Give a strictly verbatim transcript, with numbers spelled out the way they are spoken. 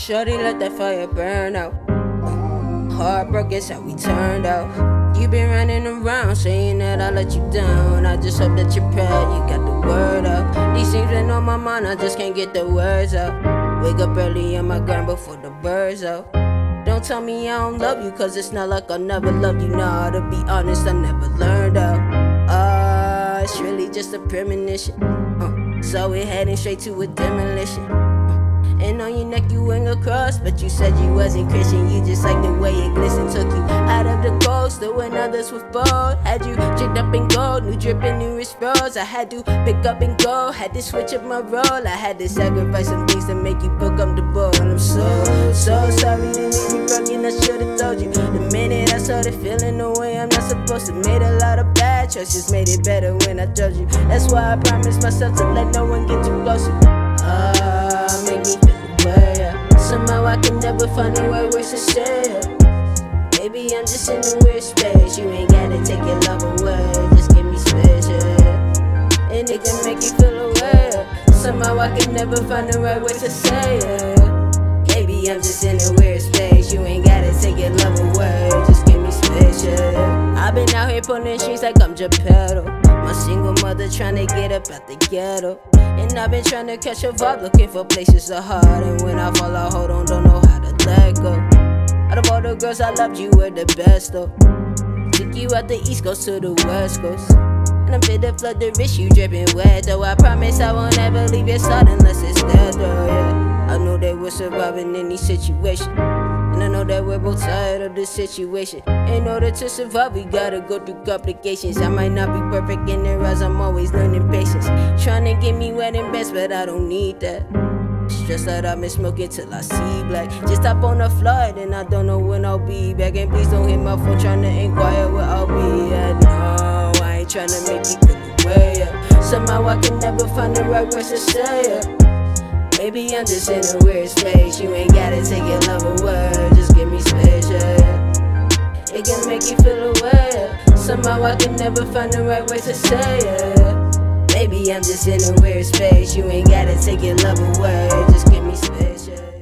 Shorty, let that fire burn out. Heartbroken's how we turned out. You been running around saying that I let you down. I just hope that you're proud, you got the word out. These things been on my mind, I just can't get the words out. Wake up early on my grind before the birds out. Don't tell me I don't love you, cause it's not like I never loved you. Nah, to be honest, I never learned out. Ah, uh, it's really just a premonition. uh, So we're heading straight to a demolition. And on your neck you hang a cross, but you said you wasn't Christian. You just like the way it glistened. Took you out of the cold, still when others were bold. Had you tricked up in gold, new dripping, new wrist rolls. I had to pick up and go, had to switch up my role. I had to sacrifice some things to make you feel comfortable. And I'm so, so sorry to leave you broken, I should've told you. The minute I started feeling the way I'm not supposed to. Made a lot of bad choices, made it better when I told you. That's why I promised myself to let no one get too close to you. Ah, uh, make me feel the way, yeah. Somehow I can never find the right words to say it. Maybe I'm just in a weird space. You ain't gotta take your love away, just give me space, yeah. And it can make you feel away, yeah. Somehow I can never find the right words to say it. Maybe I'm just in a weird space. You ain't gotta take your love away, just give me space, yeah. I've been out here pulling streets like I'm Geppetto. My single mother tryna get up out the ghetto. And I've been tryna catch a vibe, looking for places to hide. And when I fall, I hold on, don't know how to let go. Out of all the girls I loved, you were the best though. Took you out the East Coast to the West Coast. And I'm fit to flood the wrist, you dripping wet though. I promise I won't ever leave your side unless it's dead though, yeah. I know that we're surviving any situation, and I know that we're both tired of this situation. In order to survive, we gotta go through complications. I might not be perfect in their eyes, I'm always learning patience. Trying to get me wet and best, but I don't need that. Stress that I've been smoking till I see black. Just hop on a flight and I don't know when I'll be back. And please don't hit my phone trying to inquire where I'll be at. No, I ain't trying to make you feel away, yeah. Somehow I can never find the right words to say, yeah. Maybe I'm just in a weird space. You ain't gotta take your love away, just give me space, yeah. It can make you feel away, yeah. Somehow I can never find the right words to say, yeah. Maybe I'm just in a weird space. You ain't gotta take your love away, just give me space, yeah.